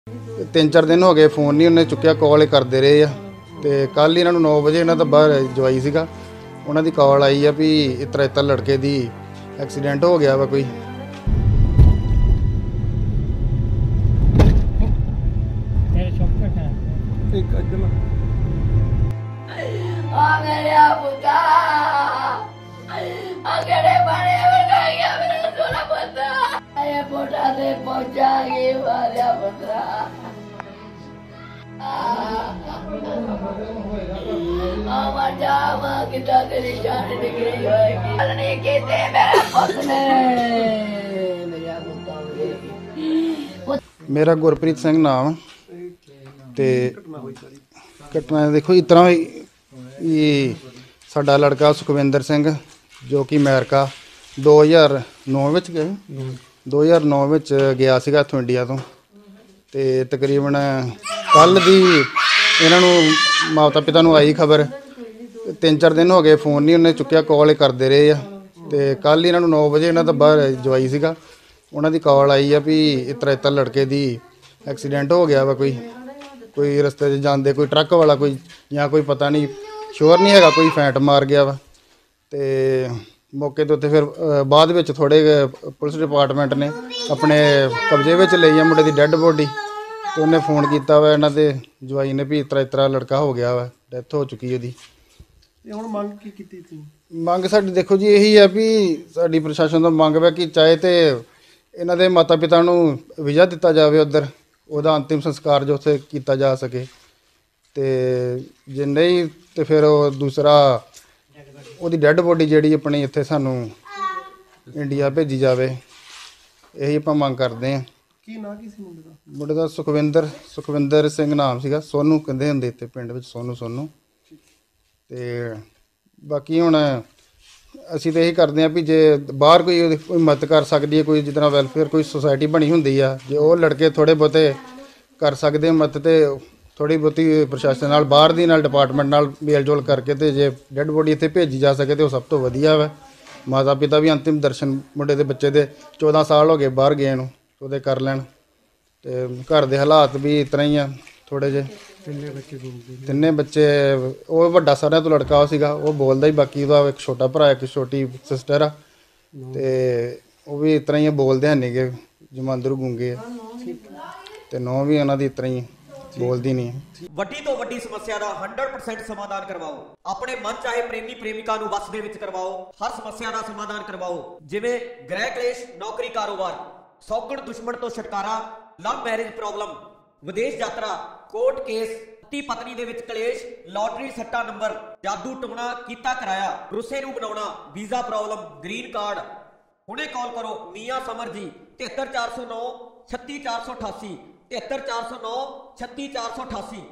3-4 दिन हो गए फोन नहीं उन्हें चुक्या, कॉल करते रहे आ। तो कल ही इन्होंने 9 बजे इन्हों का बाहर जवाई सीगा, उन्होंने कॉल आई है भी इतना इतना लड़के दी एक्सीडेंट हो गया वा कोई। मेरा गुरप्रीत सिंह नाम ते घटना देखो इस तरह ही साडा लड़का सुखविंदर सिंह जो कि अमेरिका 2009 गए 2009 गया सीगा इत्थों इंडिया तो तकरीबन कल दी इन्हों माता पिता नूं आई खबर। 3-4 दिन हो गए फोन नहीं उन्हें चुक्या, कॉल करते रहे आ। तो कल ही इन्हों 9 बजे इन्हों का बाहर जवाई सीगा, उन्होंने कॉल आई है भी इतना इतना लड़के दी एक्सीडेंट हो गया वा कोई रस्ते जाते कोई ट्रक वाला कोई या कोई पता नहीं श्योर नहीं है कोई फैंट मार गया वा। तो मौके तो फिर बाद में थोड़े पुलिस डिपार्टमेंट ने अपने कब्जे में ले आ मुंडे की डैड बॉडी। तो उन्हें फोन किया वा इन्हों के जवाई ने भी इतना इतना लड़का हो गया वा, डैथ हो चुकी है। मंग साडी देखो जी यही है भी साडी प्रशासन तो मंग है कि चाहे तो इन्हों के माता पिता नूं वीज़ा दिता जाए उधर, वह अंतिम संस्कार जो उत्थे किया जा सके। तो जे नहीं तो फिर दूसरा ਉਹਦੀ ਡੈਡ ਬੋਡੀ ਜਿਹੜੀ ਆਪਣੀ ਇੱਥੇ ਸਾਨੂੰ ਇੰਡੀਆ ਭੇਜੀ ਜਾਵੇ, ਇਹੀ ਆਪਾਂ ਮੰਗ ਕਰਦੇ ਹਾਂ। ਕੀ ਨਾਂ ਕੀ ਸੀ ਮੁੰਡੇ ਦਾ? ਮੁੰਡੇ ਦਾ ਸੁਖਵਿੰਦਰ ਸਿੰਘ ਨਾਮ ਸੀਗਾ, ਸੋਨੂ ਕਹਿੰਦੇ ਹੁੰਦੇ ਇੱਥੇ ਪਿੰਡ ਵਿੱਚ ਸੋਨੂ। ਤੇ ਬਾਕੀ ਹੁਣ ਅਸੀਂ ਤਾਂ ਇਹੀ ਕਰਦੇ ਹਾਂ ਵੀ ਜੇ ਬਾਹਰ ਕੋਈ ਮਦਦ ਕਰ ਸਕਦੀ ਹੈ, ਕੋਈ ਜਿਸ ਤਰ੍ਹਾਂ ਵੈਲਫੇਅਰ ਕੋਈ ਸੁਸਾਇਟੀ ਬਣੀ ਹੁੰਦੀ ਆ, ਜੇ ਉਹ ਲੜਕੇ ਥੋੜ੍ਹੇ ਬਹੁਤੇ ਕਰ ਸਕਦੇ ਮਦਦ ਤੇ थोड़ी बहुती प्रशासन नाल बाहर दी नाल डिपार्टमेंट नाल मेल जोल करके तो जे डैड बॉडी इत्थे भेजी जा सके तो सब तो वधिया वा। माता पिता भी अंतिम दर्शन मुंडे दे बच्चे दे 14 साल हो गए बाहर गए नूं तो कर लैण। ते घर दे हालात भी इतना ही आ थोड़े जे। तिन्ने बच्चे वो वड्डा सारिਆਂ तो लड़का सीगा वो बोलदा ही, बाकी ਉਹਦਾ एक छोटा भरा एक छोटी सिस्टर आ ते वो भी इतना ही बोलदे है नहीं गे, जमांदरू गूंगे ते नौ भी उन्हां दी इतना ही बोलती नहीं। ਵੱਡੀ ਤੋਂ ਵੱਡੀ ਸਮੱਸਿਆ ਦਾ 100% ਸਮਾਧਾਨ ਕਰਵਾਓ। ਆਪਣੇ ਮਨ ਚਾਹੇ ਪ੍ਰੇਮੀ ਪ੍ਰੇਮਿਕਾ ਨੂੰ ਵਸ ਦੇ ਵਿੱਚ ਕਰਵਾਓ। ਹਰ ਸਮੱਸਿਆ ਦਾ ਸਮਾਧਾਨ ਕਰਵਾਓ, ਜਿਵੇਂ ਗ੍ਰਹਿ ਕਲੇਸ਼, ਨੌਕਰੀ, ਕਾਰੋਬਾਰ, ਸੌਗਣ ਦੁਸ਼ਮਣ ਤੋਂ ਛੁਟਕਾਰਾ, ਲਵ ਮੈਰਿਜ ਪ੍ਰੋਬਲਮ, ਵਿਦੇਸ਼ ਯਾਤਰਾ, ਕੋਰਟ ਕੇਸ, ਪਤੀ ਪਤਨੀ ਦੇ ਵਿੱਚ ਕਲੇਸ਼, ਲਾਟਰੀ ਸੱਟਾ ਨੰਬਰ, ਜਾਦੂ ਟੋਣਾ ਕੀਤਾ ਕਰਾਇਆ, ਰੁੱਸੇ ਨੂੰ ਬਣਾਉਣਾ, ਵੀਜ਼ਾ ਪ੍ਰੋਬਲਮ, ਗ੍ਰੀਨ ਕਾਰਡ। ਹੁਣੇ ਕਾਲ ਕਰੋ ਮੀਆਂ ਸਮਰ ਜੀ 73409 36488 73409 36488।